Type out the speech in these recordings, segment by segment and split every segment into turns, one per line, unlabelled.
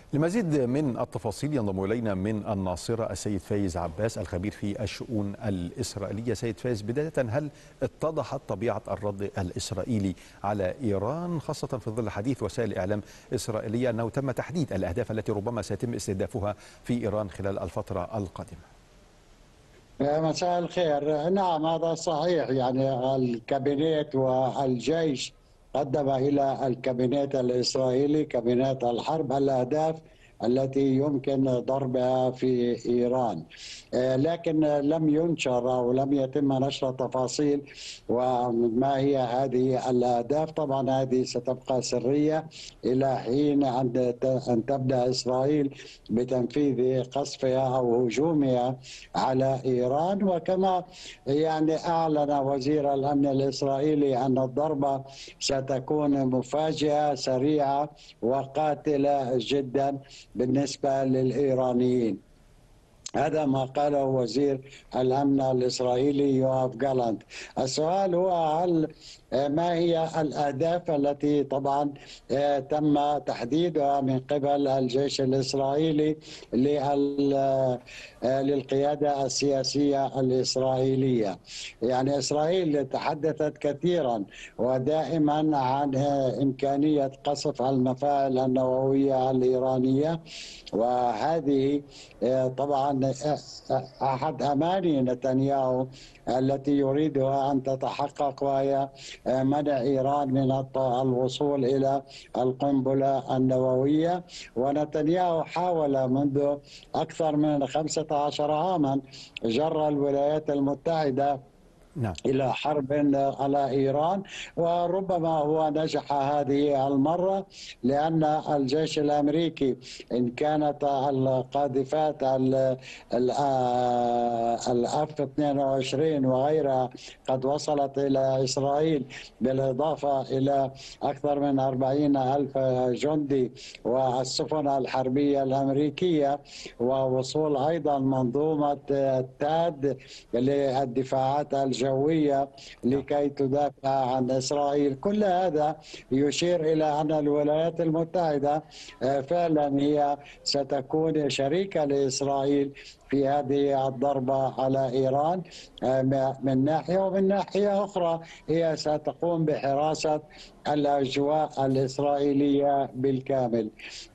لمزيد من التفاصيل ينضم إلينا من الناصرة السيد فايز عباس الخبير في الشؤون الإسرائيلية. سيد فايز، بداية هل اتضحت طبيعة الرد الإسرائيلي على إيران، خاصة في ظل حديث وسائل الإعلام الإسرائيلية أنه تم تحديد الأهداف التي ربما سيتم استهدافها في إيران خلال الفترة القادمة؟
مساء الخير. نعم، هذا صحيح. يعني الكابينت والجيش قدم إلى الكابينت الإسرائيلي، كابينت الحرب، الأهداف التي يمكن ضربها في إيران، لكن لم ينشر أو لم يتم نشر تفاصيل وما هي هذه الأهداف. طبعا هذه ستبقى سرية إلى حين أن تبدأ إسرائيل بتنفيذ قصفها أو هجومها على إيران. وكما يعني أعلن وزير الأمن الإسرائيلي أن الضربة ستكون مفاجئة سريعة وقاتلة جدا بالنسبة للإيرانيين. هذا ما قاله وزير الأمن الإسرائيلي يوآف جالانت. السؤال هو ما هي الأهداف التي طبعا تم تحديدها من قبل الجيش الإسرائيلي للقيادة السياسية الإسرائيلية. يعني إسرائيل تحدثت كثيرا ودائما عن إمكانية قصف المفاعل النووية الإيرانية، وهذه طبعا أحد أماني نتنياهو التي يريدها أن تتحقق، وهي منع إيران من الوصول إلى القنبلة النووية. ونتنياهو حاول منذ أكثر من 15 عاما جر الولايات المتحدة
نعم.
إلى حرب على إيران، وربما هو نجح هذه المرة، لأن الجيش الأمريكي إن كانت القاذفات الأف 22 وغيرها قد وصلت إلى إسرائيل، بالإضافة إلى أكثر من 40 ألف جندي والسفن الحربية الأمريكية، ووصول أيضا منظومة تاد للدفاعات الجوية لكي تدافع عن إسرائيل. كل هذا يشير إلى أن الولايات المتحدة فعلا هي ستكون شريكة لإسرائيل في هذه الضربة على إيران من ناحية، ومن ناحية أخرى هي ستقوم بحراسة الأجواء الإسرائيلية بالكامل.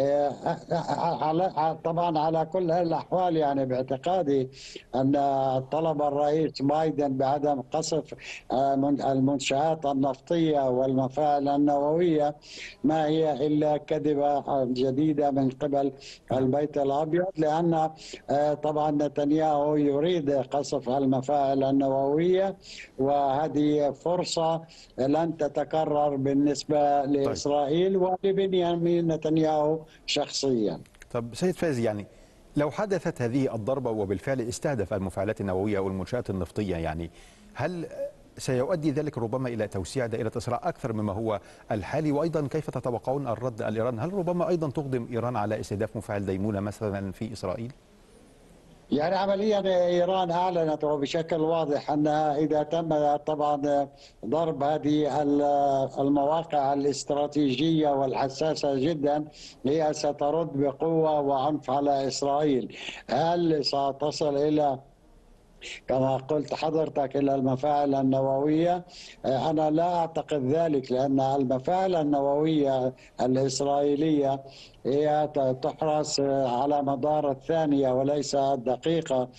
طبعا على كل الأحوال، يعني باعتقادي أن طلب الرئيس بايدن بعدم قصف المنشآت النفطية والمفاعل النووية ما هي إلا كذبة جديدة من قبل البيت الأبيض، لأن طبعا نتنياهو يريد قصف المفاعل النووية، وهذه فرصة لن تتكرر بالنسبة لإسرائيل ولبنيامين نتنياهو شخصيا.
طب سيد فايز، يعني لو حدثت هذه الضربة وبالفعل استهدف المفاعلات النووية أو المنشآت النفطية، يعني هل سيؤدي ذلك ربما إلى توسيع دائرة الصراع أكثر مما هو الحالي؟ وأيضا كيف تتوقعون الرد الإيراني؟ هل ربما أيضا تقدم إيران على استهداف مفاعل ديمونة مثلا في إسرائيل؟
يعني عمليا إيران أعلنت وبشكل واضح أنها إذا تم طبعا ضرب هذه المواقع الاستراتيجية والحساسة جدا، هي سترد بقوة وعنف على إسرائيل. هل ستصل إلى كما قلت حضرتك إلى المفاعل النووية؟ أنا لا أعتقد ذلك، لأن المفاعل النووية الإسرائيلية هي تحرس على مدار الثانية وليس الدقيقة،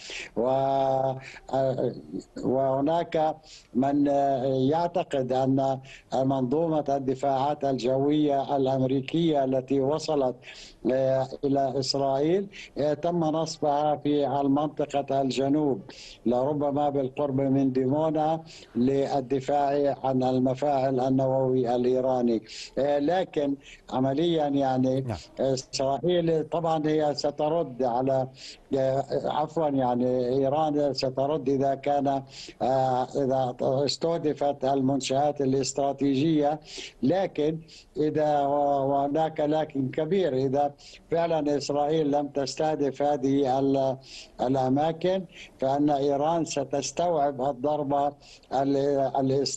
وهناك من يعتقد أن منظومة الدفاعات الجوية الأمريكية التي وصلت إلى إسرائيل تم نصبها في المنطقة الجنوب، لربما بالقرب من ديمونا، للدفاع عن المفاعل النووي الإيراني. لكن عمليا يعني إسرائيل طبعا هي سترد على يعني إيران سترد إذا كان إذا استهدفت المنشآت الاستراتيجية. لكن إذا وهناك لكن كبير، إذا فعلا إسرائيل لم تستهدف هذه الأماكن، فإن إيران ستستوعب الضربة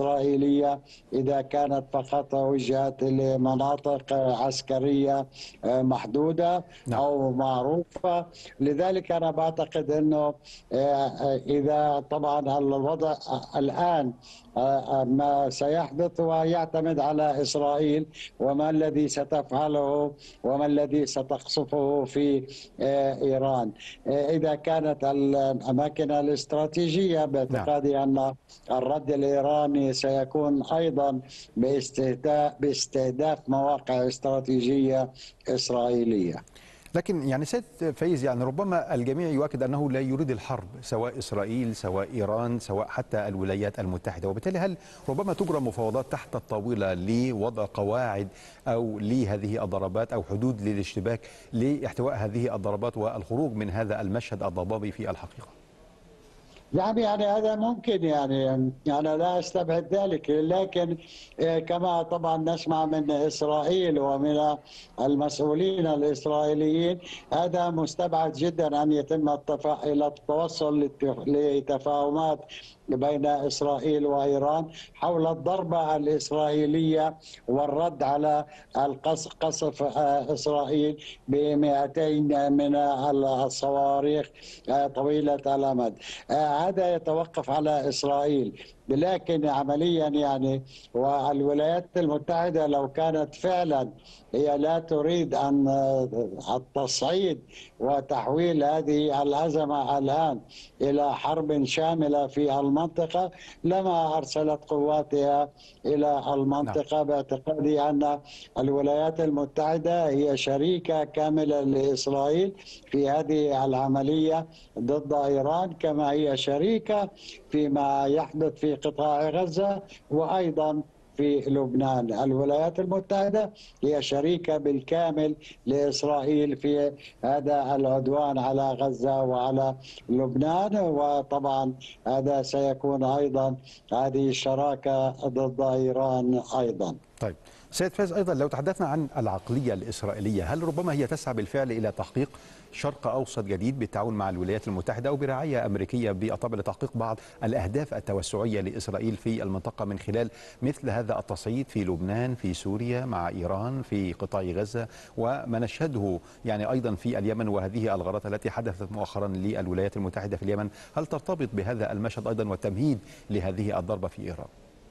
الإسرائيلية إذا كانت فقط وجهت لمناطق عسكرية محدودة
نعم.
أو معروفة. لذلك أنا بعتقد أنه إذا طبعا الوضع الآن ما سيحدث ويعتمد على إسرائيل وما الذي ستفعله وما الذي ستقصفه في إيران. إذا كانت الأماكن الاستراتيجية،
نعم.
باعتقادي أن الرد الإيراني سيكون أيضا باستهداف مواقع استراتيجية إسرائيلية.
لكن يعني سيد فايز، يعني ربما الجميع يؤكد أنه لا يريد الحرب، سواء إسرائيل سواء إيران سواء حتى الولايات المتحدة، وبالتالي هل ربما تجرى مفاوضات تحت الطاولة لوضع قواعد أو لهذه الضربات أو حدود للاشتباك لاحتواء هذه الضربات والخروج من هذا المشهد الضبابي في الحقيقة؟
يعني هذا ممكن، يعني أنا لا أستبعد ذلك، لكن كما طبعا نسمع من إسرائيل ومن المسؤولين الإسرائيليين، هذا مستبعد جدا أن يتم التوصل لتفاهمات بين إسرائيل وإيران حول الضربة الإسرائيلية والرد على قصف إسرائيل ب200 من الصواريخ طويلة الأمد. هذا يتوقف على إسرائيل، لكن عمليا يعني والولايات المتحدة لو كانت فعلا هي لا تريد أن التصعيد وتحويل هذه الأزمة الآن إلى حرب شاملة في المنطقة لما أرسلت قواتها إلى المنطقة. باعتقادي أن الولايات المتحدة هي شريكة كاملة لإسرائيل في هذه العملية ضد إيران، كما هي شريكة فيما يحدث في قطاع غزة وأيضا في لبنان. الولايات المتحدة هي شريكة بالكامل لإسرائيل في هذا العدوان على غزة وعلى لبنان، وطبعا هذا سيكون أيضا هذه الشراكة ضد إيران أيضا.
طيب سيد فايز، أيضا لو تحدثنا عن العقلية الإسرائيلية، هل ربما هي تسعى بالفعل إلى تحقيق شرق أوسط جديد بالتعاون مع الولايات المتحدة أو برعاية أمريكية بالطبع لتحقيق بعض الأهداف التوسعية لإسرائيل في المنطقة من خلال مثل هذا التصعيد في لبنان، في سوريا، مع إيران، في قطاع غزة، وما نشهده يعني أيضا في اليمن وهذه الغارات التي حدثت مؤخرا للولايات المتحدة في اليمن؟ هل ترتبط بهذا المشهد أيضا والتمهيد لهذه الضربة في إيران؟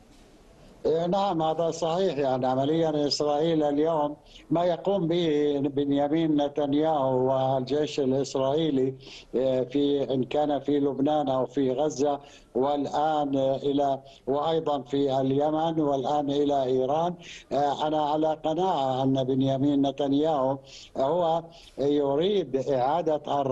نعم هذا صحيح. يعني عمليا إسرائيل اليوم ما يقوم به بنيامين نتنياهو والجيش الإسرائيلي في إن كان في لبنان أو في غزة والآن وأيضا في اليمن والآن إلى إيران، أنا على قناعة أن بنيامين نتنياهو هو يريد إعادة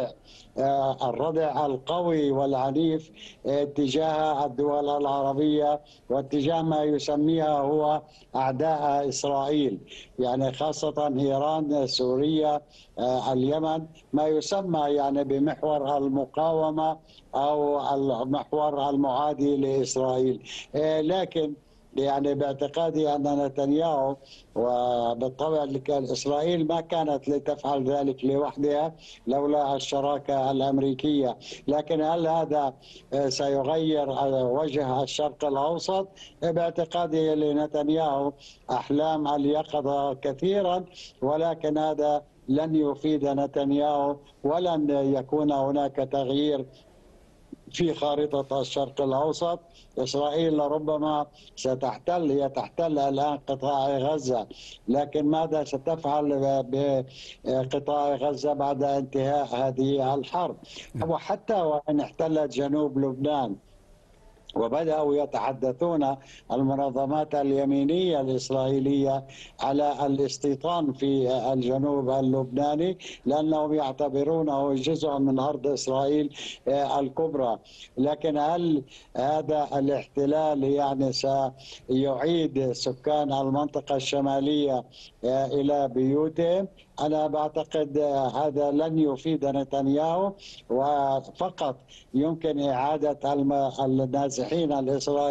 الردع القوي والعنيف تجاه الدول العربية واتجاه ما يسميها هو أعداء إسرائيل، يعني خاصة إيران، سوريا، اليمن، ما يسمى يعني بمحور المقاومة أو المحور المعادي لإسرائيل. لكن يعني باعتقادي أن نتنياهو وبالطبع إسرائيل ما كانت لتفعل ذلك لوحدها لولا الشراكة الأمريكية، لكن هل هذا سيغير وجه الشرق الأوسط؟ باعتقادي لنتنياهو أحلام اليقظة كثيرا، ولكن هذا لن يفيد نتنياهو ولن يكون هناك تغيير في خارطة الشرق الأوسط. إسرائيل ربما هي تحتل الآن قطاع غزة، لكن ماذا ستفعل بقطاع غزة بعد انتهاء هذه الحرب؟ وحتى وإن احتلت جنوب لبنان وبدأوا يتحدثون المنظمات اليمينية الإسرائيلية على الاستيطان في الجنوب اللبناني لأنهم يعتبرونه جزء من أرض إسرائيل الكبرى. لكن هل هذا الاحتلال يعني سيعيد سكان المنطقة الشمالية إلى بيوتهم؟ أنا بعتقد هذا لن يفيد نتنياهو، وفقط يمكن إعادة النازحين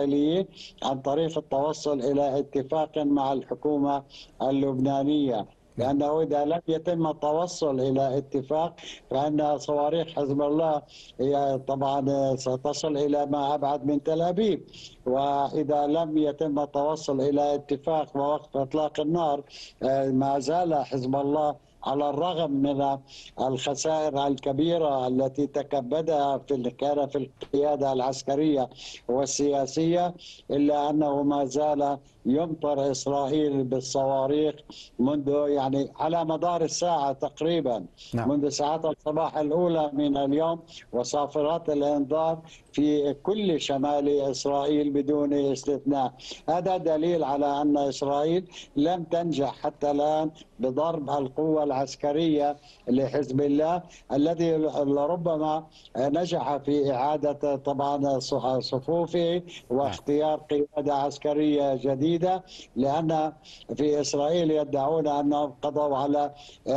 الإسرائيليين عن طريق التوصل إلى اتفاق مع الحكومة اللبنانية. لأنه إذا لم يتم التوصل إلى اتفاق فإن صواريخ حزب الله هي طبعا ستصل إلى ما أبعد من تل أبيب، وإذا لم يتم التوصل إلى اتفاق ووقف إطلاق النار ما زال حزب الله على الرغم من الخسائر الكبيرة التي تكبدها كان في القيادة العسكرية والسياسية، إلا أنه ما زال يمطر إسرائيل بالصواريخ منذ يعني على مدار الساعة تقريبا، منذ ساعات الصباح الأولى من اليوم، وصافرات الإنذار في كل شمال إسرائيل بدون استثناء. هذا دليل على أن إسرائيل لم تنجح حتى الآن بضرب القوة العسكرية لحزب الله الذي لربما نجح في إعادة طبعا صفوفه واختيار قيادة عسكرية جديدة، لأن في إسرائيل يدعون أنهم قضوا على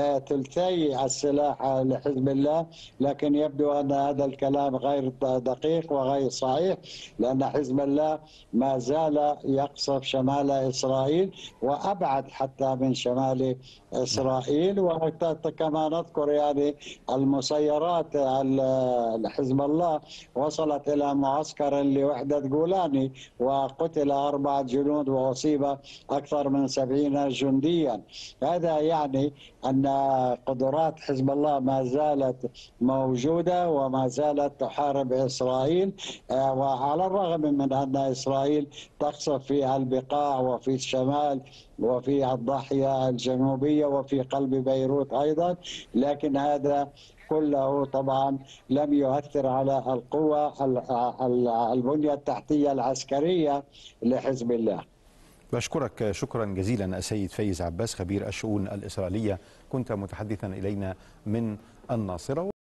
ثلثي السلاح لحزب الله، لكن يبدو أن هذا الكلام غير دقيق وغير صحيح، لأن حزب الله ما زال يقصف شمال إسرائيل وأبعد حتى من شمال إسرائيل. وكما نذكر يعني المسيرات حزب الله وصلت إلى معسكر لوحدة جولاني وقتل 4 جنود وأصيب أكثر من 70 جنديا. هذا يعني أن قدرات حزب الله ما زالت موجودة وما زالت تحارب إسرائيل، وعلى الرغم من أن إسرائيل تقصف في البقاع وفي الشمال وفي الضاحية الجنوبية وفي قلب بيروت أيضا، لكن هذا كله طبعا لم يؤثر على القوة البنية التحتية العسكرية لحزب الله.
بشكرك شكرا جزيلا السيد فايز عباس خبير الشؤون الإسرائيلية، كنت متحدثا إلينا من الناصرة.